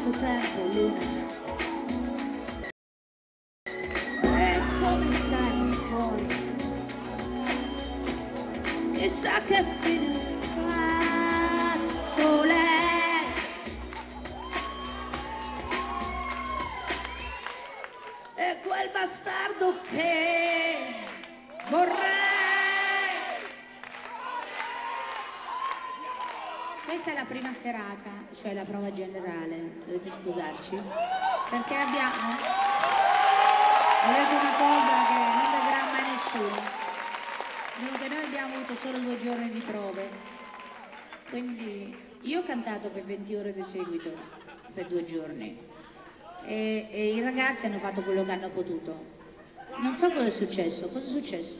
quanto tempo, Luna. È come stare fuori. Chissà che fine ha fatto lei. E quel bastardo che vorrei. Questa è la prima serata, cioè la prova generale, dovete scusarci, perché abbiamo detto una cosa che non vedrà mai nessuno. Dunque noi abbiamo avuto solo 2 giorni di prove, quindi io ho cantato per 20 ore di seguito, per 2 giorni, e i ragazzi hanno fatto quello che hanno potuto. Non so cosa è successo, cosa è successo?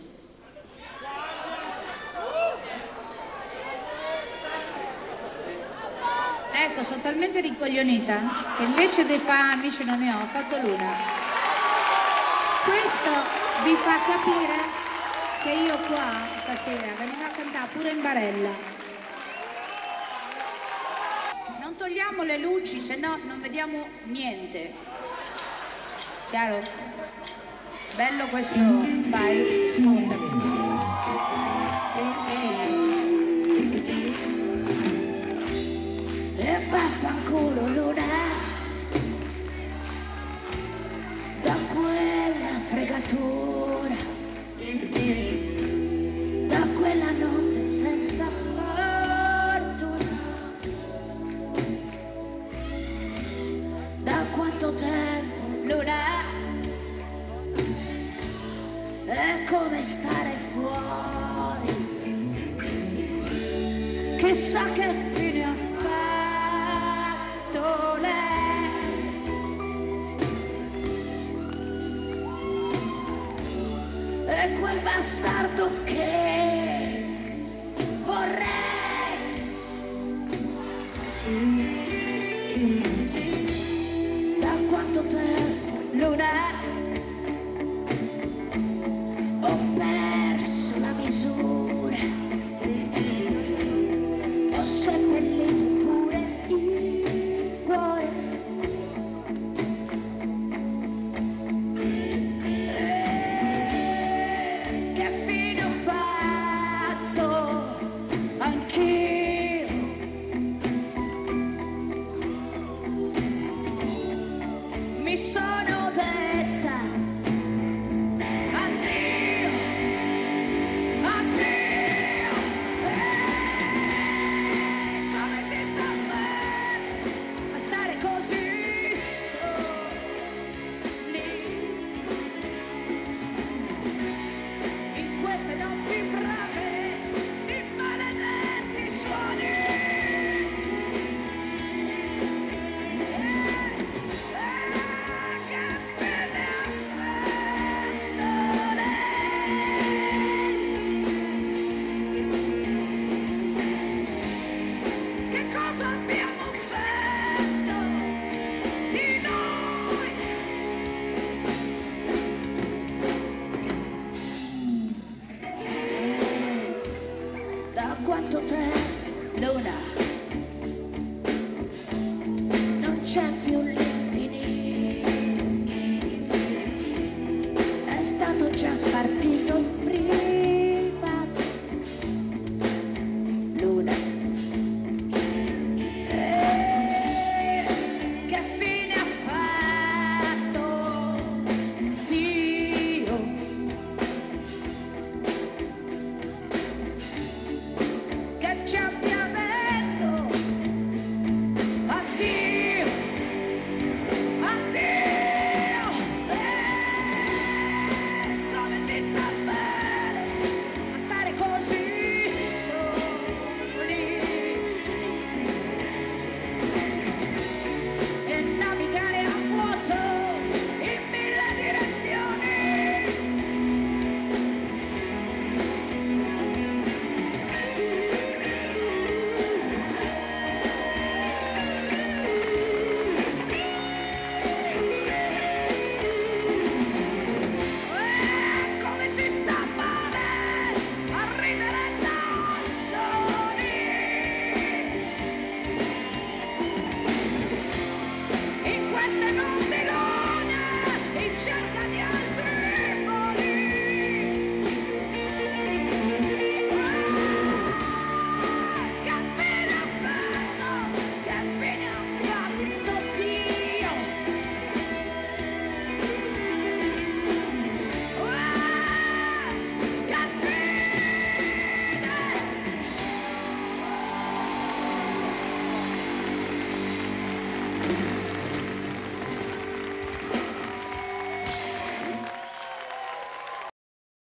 Ecco, sono talmente rincoglionita che invece di fare amici non ne ho fatto l'una. Questo vi fa capire che io qua stasera venivo a cantare pure in barella. Non togliamo le luci, se no non vediamo niente. Chiaro? Bello questo fai, sfondami. E vaffanculo Luna, da quella fregatura, da quella notte senza fortuna, da quanto tempo Luna, è come stare fuori, chissà che fine ha fatto lei. E quel bastardo che vorrei. Da quanto tempo Luna ho perso la misura, ho seppellito pure il cuore. Che fine ho fatto anch'io? Mi sono